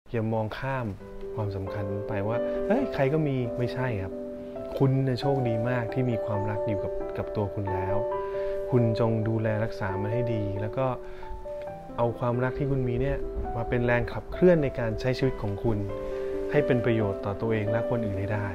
อย่ามองข้ามความสำคัญไปว่าใครก็มีไม่ใช่ครับคุณโชคดีมากที่มีความรักอยู่กับตัวคุณแล้วคุณจงดูแลรักษามันให้ดีแล้วก็เอาความรักที่คุณมีเนี่ยมาเป็นแรงขับเคลื่อนในการใช้ชีวิตของคุณให้เป็นประโยชน์ต่อตัวเองและคนอื่นได้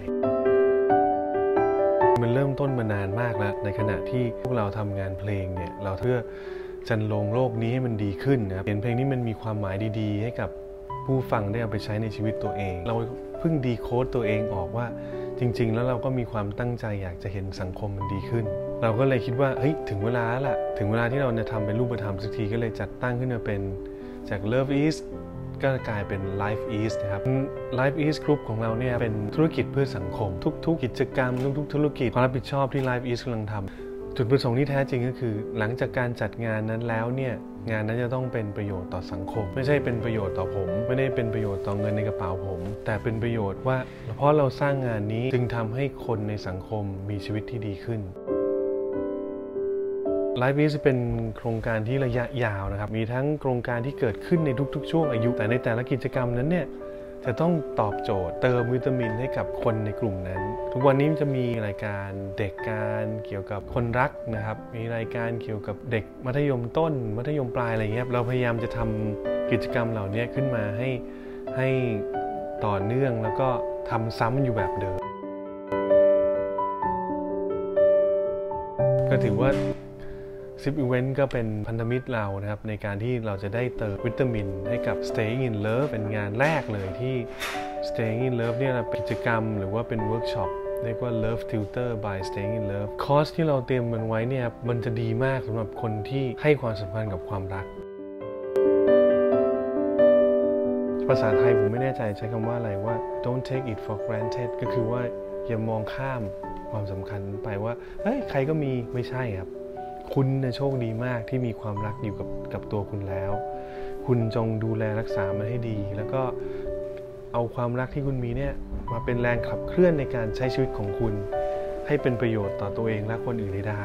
มันเริ่มต้นมานานมากแล้วในขณะที่พวกเราทำงานเพลงเนี่ยเราเพื่อจันโลงโลกนี้ให้มันดีขึ้นนะครับเห็นเพลงนี้มันมีความหมายดีๆให้กับผู้ฟังได้เอาไปใช้ในชีวิตตัวเองเราเพิ่งดีโค้ดตัวเองออกว่าจริงๆแล้วเราก็มีความตั้งใจอยากจะเห็นสังคมมันดีขึ้นเราก็เลยคิดว่าถึงเวลาแล้วล่ะถึงเวลาที่เราจะทำเป็นรูปธรรมสักทีก็เลยจัดตั้งขึ้นมาเป็นจาก Love East ก็กลายเป็น Life East นะครับ Life East Group ของเราเนี่ยเป็นธุรกิจเพื่อสังคมทุกๆกิจกรรมทุกๆธุรกิจความรับผิดชอบที่ Life East กำลังทำจุดประสงค์ที่แท้จริงก็คือหลังจากการจัดงานนั้นแล้วเนี่ยงานนั้นจะต้องเป็นประโยชน์ต่อสังคมไม่ใช่เป็นประโยชน์ต่อผมไม่ได้เป็นประโยชน์ต่อเงินในกระเป๋าผมแต่เป็นประโยชน์ว่าเพราะเราสร้างงานนี้จึงทำให้คนในสังคมมีชีวิตที่ดีขึ้นLife East เป็นโครงการที่ระยะยาวนะครับมีทั้งโครงการที่เกิดขึ้นในทุกๆช่วงอายุแต่ในแต่ละกิจกรรมนั้นเนี่ยจะต้องตอบโจทย์เติมวิตามินให้กับคนในกลุ่มนั้นทุกวันนี้จะมีรายการเด็กการเกี่ยวกับคนรักนะครับมีรายการเกี่ยวกับเด็กมัธยมต้นมัธยมปลายอะไรเงี้ยเราพยายามจะทำกิจกรรมเหล่านี้ขึ้นมาให้ต่อเนื่องแล้วก็ทำซ้ำอยู่แบบเดิมก็ถือว่า10 Event ก็เป็นพันธมิตรเรานะครับในการที่เราจะได้เติมวิตามินให้กับ Staying in Love เป็นงานแรกเลยที่ Staying in Love เนี่ยเป็นกิจกรรมหรือว่าเป็นเวิร์กช็อปเรียกว่า Love Tutor by Staying in Love คอร์สที่เราเตรียมมันไว้เนี่ยมันจะดีมากสำหรับคนที่ให้ความสำคัญกับความรักภาษาไทยผมไม่แน่ใจใช้คำว่าอะไรว่า don't take it for granted ก็คือว่าอย่ามองข้ามความสำคัญไปว่าใครก็มีไม่ใช่ครับคุณโชคดีมากที่มีความรักอยู่กับตัวคุณแล้วคุณจงดูแลรักษามันให้ดีแล้วก็เอาความรักที่คุณมีเนี่ยมาเป็นแรงขับเคลื่อนในการใช้ชีวิตของคุณให้เป็นประโยชน์ต่อตัวเองและคนอื่นได้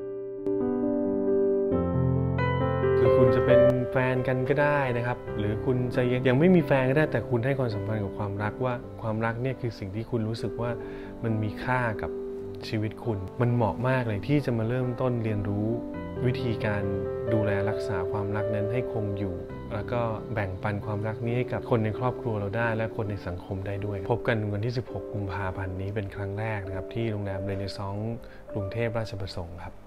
คือคุณจะเป็นแฟนกันก็ได้นะครับหรือคุณจะยังไม่มีแฟนก็ได้แต่คุณให้ความสำคัญกับความรักว่าความรักเนี่ยคือสิ่งที่คุณรู้สึกว่ามันมีค่ากับชีวิตคุณมันเหมาะมากเลยที่จะมาเริ่มต้นเรียนรู้วิธีการดูแลรักษาความรักนั้นให้คงอยู่แล้วก็แบ่งปันความรักนี้ให้กับคนในครอบครัวเราได้และคนในสังคมได้ด้วยพบกันวันที่16 กุมภาพันธ์นี้เป็นครั้งแรกนะครับที่โรงแรมเรเนซองส์กรุงเทพราชประสงค์ครับ